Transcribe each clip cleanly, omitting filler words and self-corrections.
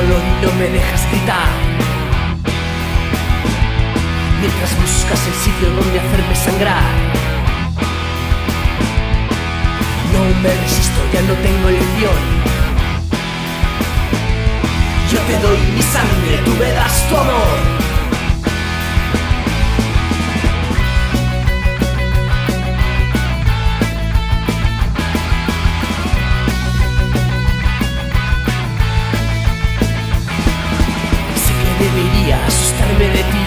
dolor y no me dejas gritar, mientras buscas el sitio donde hacerme sangrar. No me resisto, ya no tengo elección. Yo te doy mi sangre, tú me das tu amor. Sé que debería asustarme de ti,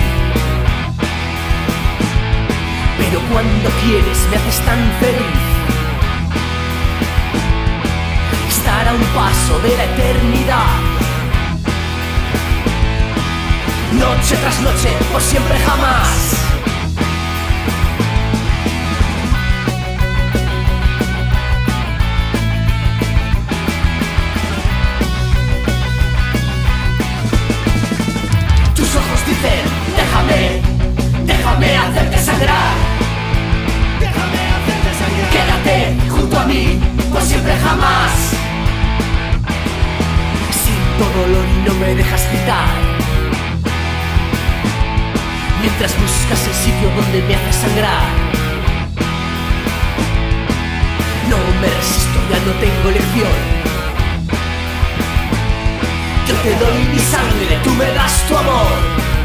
pero cuando quieres me haces tan feliz. Estar a un paso de la eternidad, noche tras noche, por siempre jamás. Tus ojos dicen, déjame, déjame hacerte sangrar. Déjame hacerte sangrar. Quédate junto a mí, por siempre jamás. Siento dolor y no me dejas gritar, mientras buscas el sitio donde me haces sangrar. No me resisto, ya no tengo elección. Yo te doy mi sangre, tú me das tu amor.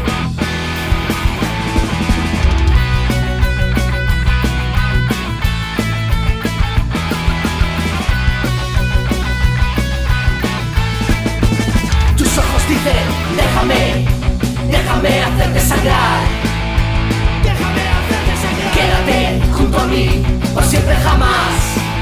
Tus ojos dicen, déjame, déjame hacerte sangrar. Déjame hacerte sangrar. Quédate junto a mí, por siempre jamás.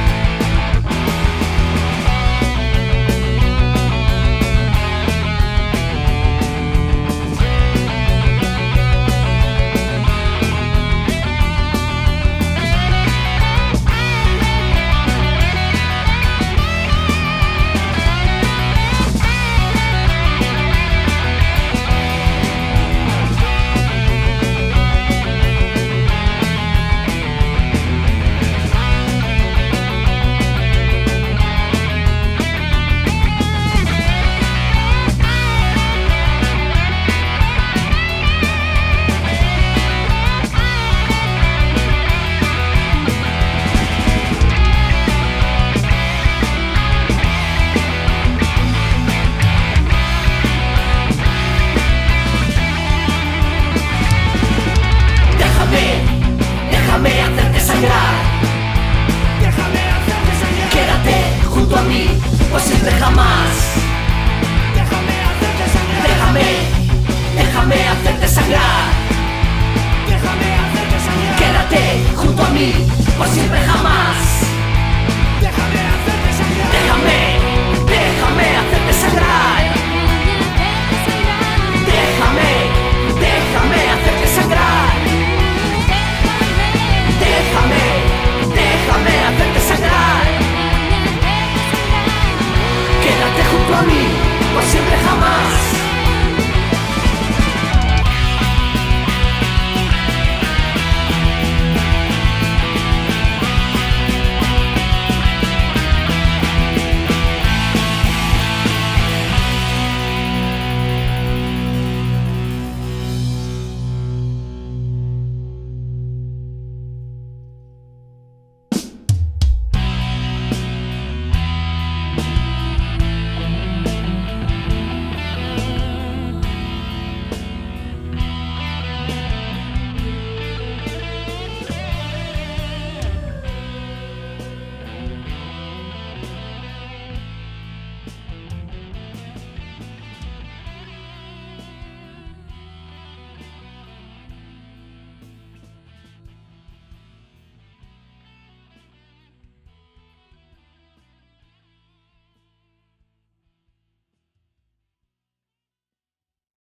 Déjame hacerte sangrar. Déjame hacerte sangrar. Quédate junto a mí, por siempre jamás. Déjame hacerte sangrar. Déjame hacerte sangrar. Déjame hacerte sangrar. Quédate junto a mí, por siempre jamás.